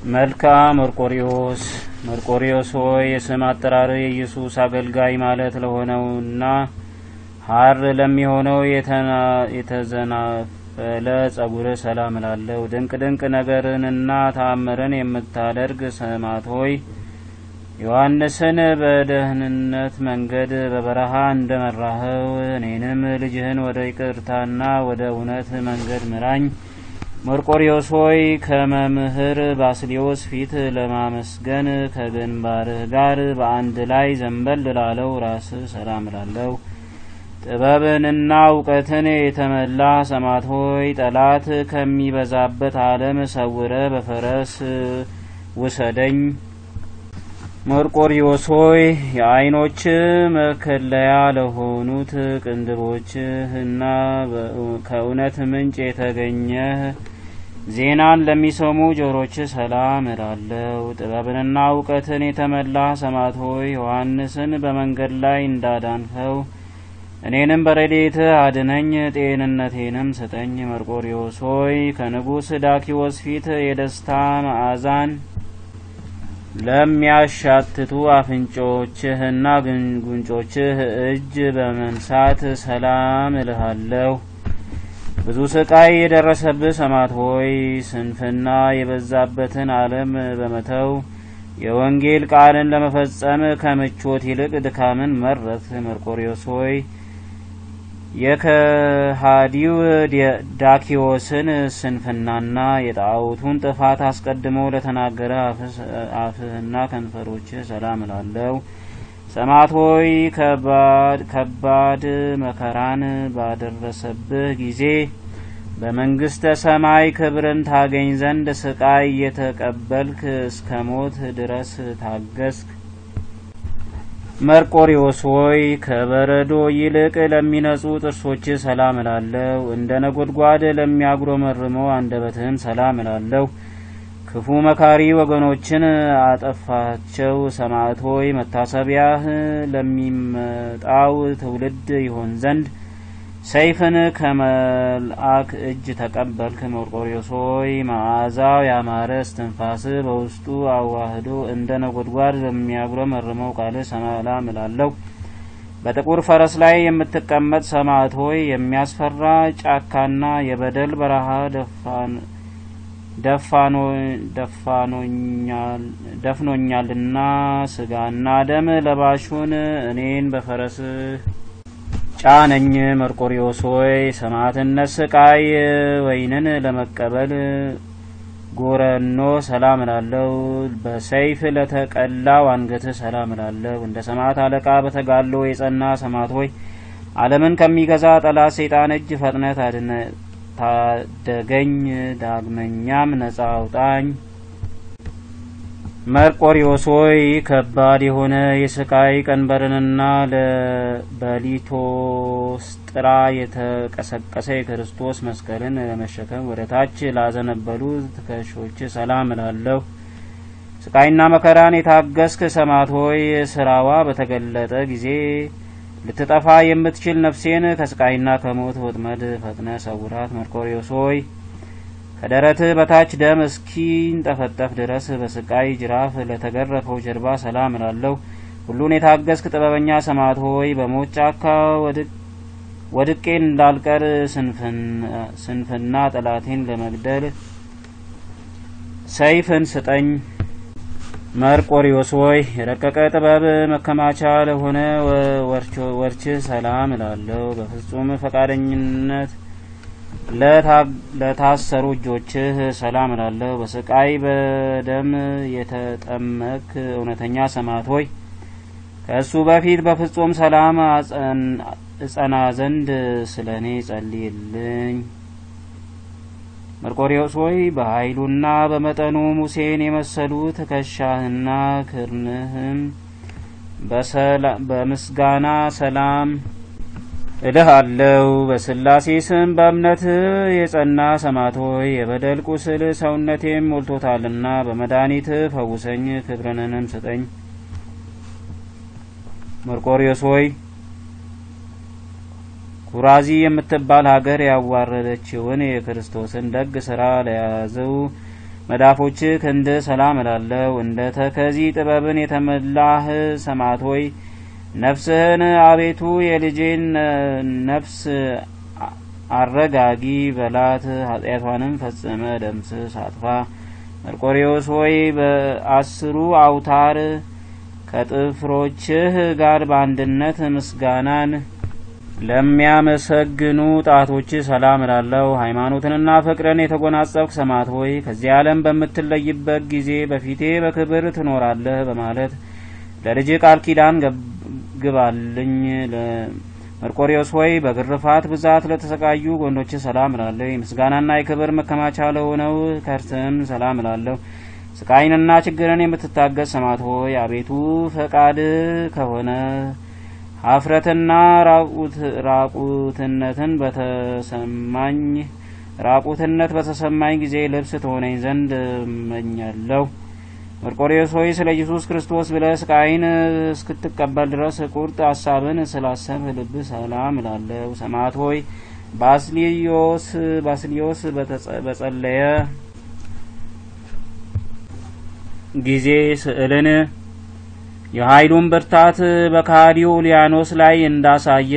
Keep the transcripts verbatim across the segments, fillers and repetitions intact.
መልክዓ መርቆሬዎስ መርቆሬዎስ ሆይ የስም አጠራር የኢየሱስ አገልጋይ ማለት ለሆነውና ሐር ለሚሆነው የተዘናፈለ ጸጉር ሰላም እላለሁ። ድንቅ ድንቅ ነገርንና ተአምርን የምታደርግ ሰማዕት ሆይ ዮሐንስን በደህንነት መንገድ በበረሃ እንደመራኸው እኔንም ልጅህን ወደ ይቅርታና ወደ እውነት መንገድ ምራኝ። መርቆሬዎስ ሆይ ከመምህር ባስልዮስ ፊት ለማመስገን ከግንባርህ ጋር በአንድ ላይ ዘንበል ላለው ራስ ሰላም እላለሁ። ጥበብንና እውቀትን የተመላ ሰማዕት ሆይ ጠላት ከሚበዛበት ዓለም ሰውረ በፈረስ ውሰደኝ። መርቆሬዎስ ሆይ የዓይኖች መከለያ ለሆኑት ቅንድቦችህና ከእውነት ምንጭ የተገኘ ዜናን ለሚሰሙ ጆሮች ሰላም እላለሁ። ጥበብንና እውቀትን የተመላ ሰማዕት ሆይ ዮሐንስን በመንገድ ላይ እንዳዳንኸው እኔንም በረድኤትህ አድነኝ፣ ጤንነቴንም ስጠኝ። መርቆሬዎስ ሆይ ከንጉሥ ዳኪዎስ ፊት የደስታ መዓዛን ለሚያሻትቱ አፍንጮችህና ጉንጮችህ እጅ በመንሳት ሰላም እልሃለሁ። ብዙ ስቃይ የደረሰብህ ሰማዕት ሆይ ስንፍና የበዛበትን ዓለም በመተው የወንጌል ቃልን ለመፈጸም ከምቾት ይልቅ ድካምን መረጥህ። መርቆሬዎስ ሆይ የከሃዲው ዳኪዎስን ስንፍናና የጣዖቱን ጥፋት አስቀድሞ ለተናገረ አፍህና ከንፈሮችህ ሰላም እላለሁ። ሰማዕት ሆይ ከባድ መከራን ባደረሰብህ ጊዜ በመንግስተ ሰማይ ክብርን ታገኝ ዘንድ ስቃይ የተቀበልክ እስከ ሞት ድረስ ታገስክ። መርቆሬዎስ ሆይ ከበረዶ ይልቅ ለሚነጹ ጥርሶች ሰላም እላለሁ። እንደ ነጎድጓድ ለሚያጉረመርመው አንደበትህም ሰላም እላለሁ። ክፉ መካሪ ወገኖችን አጠፋቸው። ሰማዕት ሆይ መታሰቢያህ ለሚመጣው ትውልድ ይሆን ዘንድ ሰይፍን ከመልአክ እጅ ተቀበልክ። መርቆሬዎስ ሆይ መዓዛው ያማረ እስትንፋስ በውስጡ አዋህዶ እንደ ነጎድጓድ ለሚያጉረመርመው ቃል ሰላም እላለሁ። በጥቁር ፈረስ ላይ የምትቀመጥ ሰማዕት ሆይ የሚያስፈራ ጫካና የበደል በረሃ ደፍኖኛልና ስጋና ደም ለባሹን እኔን በፈረስህ ጫነኝ። መርቆሬዎስ ሆይ ሰማዕትነት ስቃይ ወይንን ለመቀበል ጎረኖ ሰላም እላለሁ። በሰይፍ ለተቀላው አንገትህ ሰላም እላለሁ። እንደ ሰማዕት አለቃ በተጋድሎ የጸና ሰማዕት ሆይ ዓለምን ከሚገዛ ጠላት ሰይጣን እጅ ፈጥነህ ታደገኝ፣ ዳግመኛም ነጻ አውጣኝ። መርቆሬዎስ ሆይ ከባድ የሆነ የስቃይ ቀንበርንና በሊቶስጥራ የተቀሰቀሰ የክርስቶስ መስቀልን ለመሸከም ወደ ታች ላዘነበሉ ትከሾች ሰላም እላለሁ። ስቃይና መከራን የታገስክ ሰማዕት ሆይ ስራዋ በተገለጠ ጊዜ ልትጠፋ የምትችል ነፍሴን ከስቃይና ከሞት ወጥመድ ፈጥነ ሰውራት። መርቆሬዎስ ሆይ ከደረትህ በታች ደም እስኪንጠፈጠፍ ድረስ በስቃይ ጅራፍ ለተገረፈው ጀርባ ሰላም እላለሁ። ሁሉን የታገስክ ጥበበኛ ሰማዕት ሆይ በሞት ጫካ ወድቄ እንዳልቀር ስንፍና ጠላቴን ለመግደል ሰይፍን ስጠኝ። መርቆሬዎስ ሆይ የረቀቀ ጥበብ መከማቻ ለሆነ ወርችህ ሰላም እላለሁ። በፍጹም ፈቃደኝነት ለታሰሩ እጆችህ ሰላም እላለሁ። በስቃይ በደም የተጠመክ እውነተኛ ሰማዕት ሆይ ከእሱ በፊት በፍጹም ሰላም እጸና ዘንድ ስለ እኔ ጸልይልኝ። መርቆሬዎስ ሆይ በኃይሉና በመጠኑ ሙሴን የመሰሉ ትከሻህና ክርንህም በምስጋና ሰላም እልሃለሁ። በስላሴ ስም በእምነት የጸና ሰማዕት ሆይ የበደል ቁስል ሰውነቴም ሞልቶታልና በመድኃኒት ፈውሰኝ፣ ክብርንም ስጠኝ። መርቆሬዎስ ሆይ ኩራዚ የምትባል ሀገር ያዋረደችውን የክርስቶስን ደግ ስራ ለያዘው መዳፎች ክንድ ሰላም እላለሁ። እንደ ተከዚ ጥበብን የተመላህ ሰማዕት ሆይ ነፍስህን አቤቱ የልጄን ነፍስ አረጋጊ በላት፣ ኃጢአቷንም ፈጽመ ደምስስ አጥፋ። መርቆሬዎስ ሆይ በአስሩ አውታር ከጥፍሮችህ ጋር በአንድነት ምስጋናን ለሚያመሰግኑ ጣቶች ሰላም እላለሁ። ሃይማኖትንና ፍቅርን የተጎናጸፍክ ሰማዕት ሆይ ከዚህ ዓለም በምትለይበት ጊዜ በፊቴ በክብር ትኖራለህ በማለት ለልጅ ቃል ኪዳን ግባልኝ። መርቆሬዎስ ሆይ በግርፋት ብዛት ለተሰቃዩ ጎንዶች ሰላም እላለሁ። ምስጋናና የክብር መከማቻ ለሆነው ከርትም ሰላም እላለሁ። ስቃይንና ችግርን የምትታገስ ሰማዕት ሆይ አቤቱ ፈቃድ ከሆነ ሀፍረትና ራቁትነትን በተሰማኝ ራቁትነት በተሰማኝ ጊዜ ልብስ ትሆነኝ ዘንድ እመኛለሁ። መርቆሬዎስ ሆይ ስለ ኢየሱስ ክርስቶስ ብለህ ስቃይን እስክትቀበል ድረስ ቁርጥ ሐሳብን ስላሰብህ ልብ ሰላም እላለሁ። ሰማዕት ሆይ ባስልዮስ ባስልዮስ በጸለየ ጊዜ ስዕልን የኃይሉን ብርታት በካዲው ሊያኖስ ላይ እንዳሳየ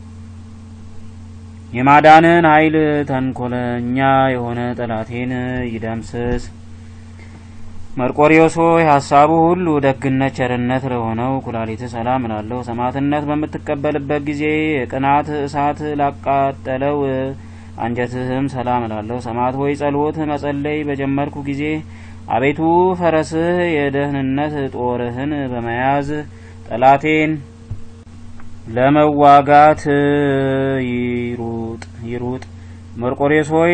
የማዳንን ኃይል ተንኮለኛ የሆነ ጠላቴን ይደምስስ። መርቆሬዎስ ሆይ ሐሳቡ ሁሉ ደግነት ቸርነት ለሆነው ኩላሊት ሰላም እላለሁ። ሰማዕትነት በምትቀበልበት ጊዜ የቅናት እሳት ላቃጠለው አንጀትህም ሰላም እላለሁ። ሰማዕት ሆይ ጸሎት መጸለይ በጀመርኩ ጊዜ አቤቱ ፈረስህ የደህንነት ጦርህን በመያዝ ጠላቴን ለመዋጋት ይሩጥ ይሩጥ። መርቆሬዎስ ሆይ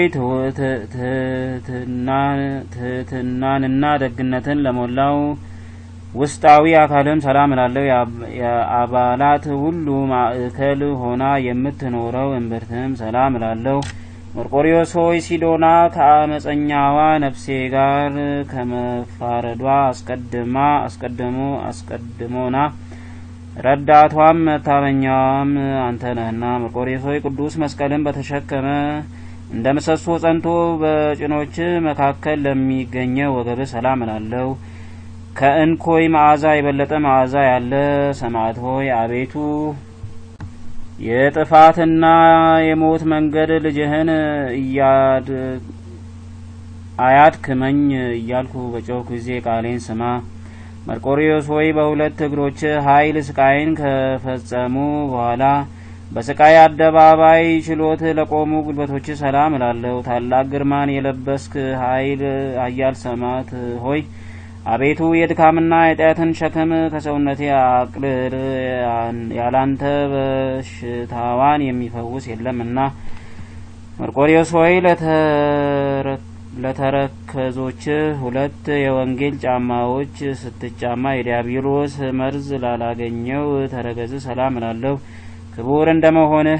ትሕትናንና ደግነትን ለሞላው ውስጣዊ አካልም ሰላም እላለሁ። የአባላት ሁሉ ማዕከል ሆና የምትኖረው እምብርትም ሰላም እላለሁ። መርቆሬዎስ ሆይ ሲዶና ከአመፀኛዋ ነፍሴ ጋር ከመፋረዷ አስቀድማ አስቀድሞ አስቀድሞና ረዳቷም መታመኛዋም አንተ ነህና። መርቆሬዎስ ሆይ ቅዱስ መስቀልን በተሸከመ እንደ ምሰሶ ጸንቶ በጭኖች መካከል ለሚገኘው ወገብ ሰላም እላለሁ። ከእንኮይ መዓዛ የበለጠ መዓዛ ያለ ሰማዕት ሆይ አቤቱ የጥፋትና የሞት መንገድ ልጅህን እያድ አያድክመኝ እያልኩ በጮህ ጊዜ ቃሌን ስማ። መርቆሬዎስ ሆይ በሁለት እግሮች ኃይል ስቃይን ከፈጸሙ በኋላ በስቃይ አደባባይ ችሎት ለቆሙ ጉልበቶች ሰላም እላለሁ። ታላቅ ግርማን የለበስክ ኃይል ኃያል ሰማዕት ሆይ አቤቱ የድካምና የጠያትን ሸክም ከሰውነቴ አቅልል፣ ያላንተ በሽታዋን የሚፈውስ የለምና። መርቆሬዎስ ሆይ ለተረከዞች ሁለት የወንጌል ጫማዎች ስትጫማ የዲያብሎስ መርዝ ላላገኘው ተረከዝ ሰላም እላለሁ። ክቡር እንደመሆንህ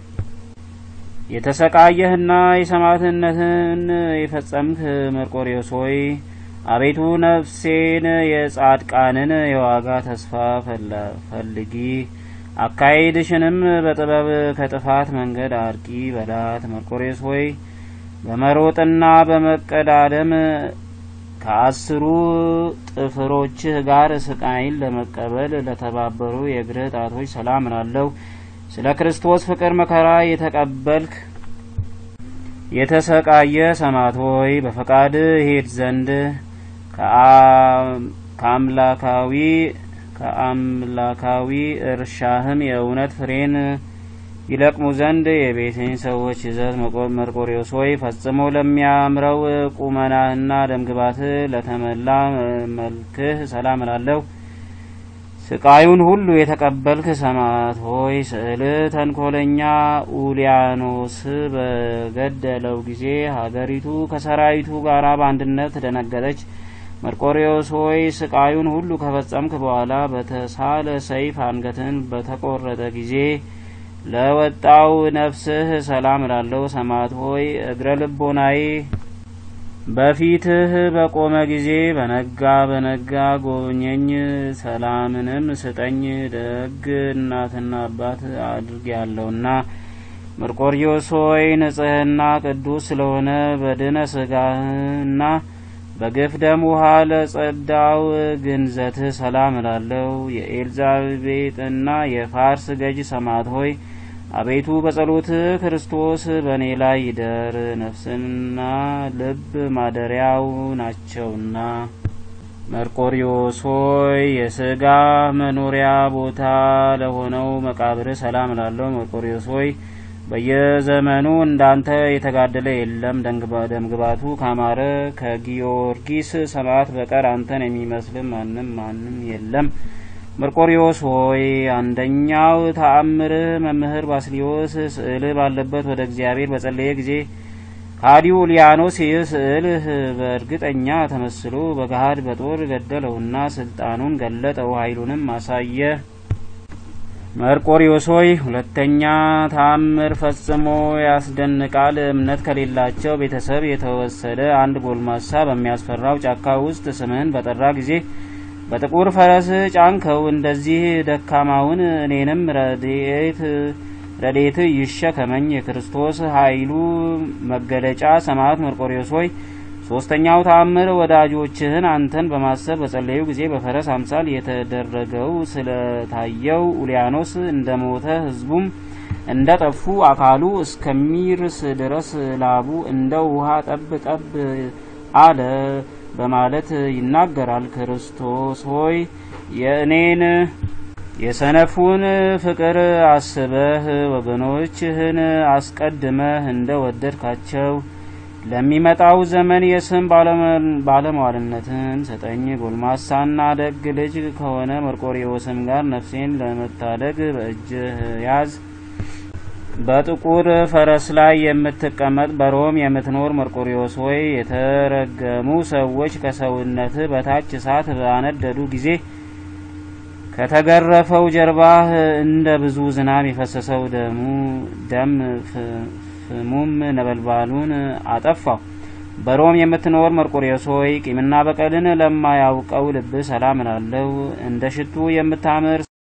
የተሰቃየህና የሰማዕትነትን የፈጸምክ መርቆሬዎስ ሆይ አቤቱ ነፍሴን የጻድቃንን የዋጋ ተስፋ ፈልጊ፣ አካሄድሽንም በጥበብ ከጥፋት መንገድ አርቂ በላት። መርቆሬዎስ ሆይ በመሮጥና በመቀዳደም ከአስሩ ጥፍሮችህ ጋር ስቃይን ለመቀበል ለተባበሩ የእግርህ ጣቶች ሰላም እላለሁ። ስለ ክርስቶስ ፍቅር መከራ የተቀበልክ የተሰቃየ ሰማዕት ሆይ በፈቃድ ሄድ ዘንድ ከአምላካዊ ከአምላካዊ እርሻህም የእውነት ፍሬን ይለቅሙ ዘንድ የቤቴን ሰዎች ይዘት። መርቆሬዎስ ሆይ ፈጽሞ ለሚያምረው ቁመናህና ደምግባት ለተመላ መልክህ ሰላም እላለሁ። ስቃዩን ሁሉ የተቀበልክ ሰማዕት ሆይ ስዕል ተንኮለኛ ኡሊያኖስ በገደለው ጊዜ ሀገሪቱ ከሰራዊቱ ጋር በአንድነት ደነገጠች። መርቆሬዎስ ሆይ ስቃዩን ሁሉ ከፈጸምክ በኋላ በተሳለ ሰይፍ አንገትን በተቆረጠ ጊዜ ለወጣው ነፍስህ ሰላም እላለሁ። ሰማዕት ሆይ እግረ ልቦናዬ በፊትህ በቆመ ጊዜ በነጋ በነጋ ጎብኘኝ፣ ሰላምንም ስጠኝ፣ ደግ እናትና አባት አድርግ ያለውና። መርቆሬዎስ ሆይ ንጽሕና ቅዱስ ስለሆነ በድነ ስጋህና በግፍ ደም ውሃ ለጸዳው ግንዘት ሰላም እላለሁ። የኤልዛቤጥና የፋርስ ገዥ ሰማዕት ሆይ አቤቱ በጸሎት ክርስቶስ በእኔ ላይ ይደር፣ ነፍስና ልብ ማደሪያው ናቸውና። መርቆሪዎስ ሆይ የሥጋ መኖሪያ ቦታ ለሆነው መቃብር ሰላም እላለሁ። መርቆሪዎስ ሆይ በየዘመኑ እንዳንተ የተጋደለ የለም። ደምግባቱ ካማረ ከጊዮርጊስ ሰማዕት በቀር አንተን የሚመስል ማንም ማንም የለም። መርቆሪዎስ ሆይ አንደኛው ተአምር መምህር ባስልዮስ ስዕል ባለበት ወደ እግዚአብሔር በጸለየ ጊዜ ከሃዲው ኡልያኖስ ይህ ስዕልህ በእርግጠኛ ተመስሎ በገሃድ በጦር ገደለውና ስልጣኑን ገለጠው፣ ኃይሉንም አሳየ። መርቆሪዎስ ሆይ ሁለተኛ ተአምር ፈጽሞ ያስደንቃል። እምነት ከሌላቸው ቤተሰብ የተወሰደ አንድ ጎልማሳ በሚያስፈራው ጫካ ውስጥ ስምህን በጠራ ጊዜ በጥቁር ፈረስ ጫንከው። እንደዚህ ደካማውን እኔንም ረድኤት ረድኤት ይሸከመኝ። የክርስቶስ ኃይሉ መገለጫ ሰማዕት መርቆሪዎስ ሆይ ሶስተኛው ተአምር ወዳጆችህን አንተን በማሰብ በጸለዩ ጊዜ በፈረስ አምሳል የተደረገው ስለታየው ኡልያኖስ እንደሞተ ሕዝቡም እንደጠፉ አካሉ እስከሚርስ ድረስ ላቡ እንደ ውሃ ጠብ ጠብ አለ በማለት ይናገራል። ክርስቶስ ሆይ የእኔን የሰነፉን ፍቅር አስበህ ወገኖችህን አስቀድመህ እንደወደድካቸው ለሚመጣው ዘመን የስም ባለሟልነትን ሰጠኝ። ጎልማሳና ደግ ልጅ ከሆነ መርቆሪዎስም ጋር ነፍሴን ለመታደግ በእጅህ ያዝ። በጥቁር ፈረስ ላይ የምትቀመጥ በሮም የምትኖር መርቆሪዎስ ሆይ የተረገሙ ሰዎች ከሰውነት በታች እሳት ባነደዱ ጊዜ ከተገረፈው ጀርባህ እንደ ብዙ ዝናብ የፈሰሰው ደሙ ደም ፍሙም ነበልባሉን አጠፋው። በሮም የምትኖር መርቆሪዎስ ሆይ ቂምና በቀልን ለማያውቀው ልብ ሰላም እላለሁ። እንደ ሽቱ የምታምር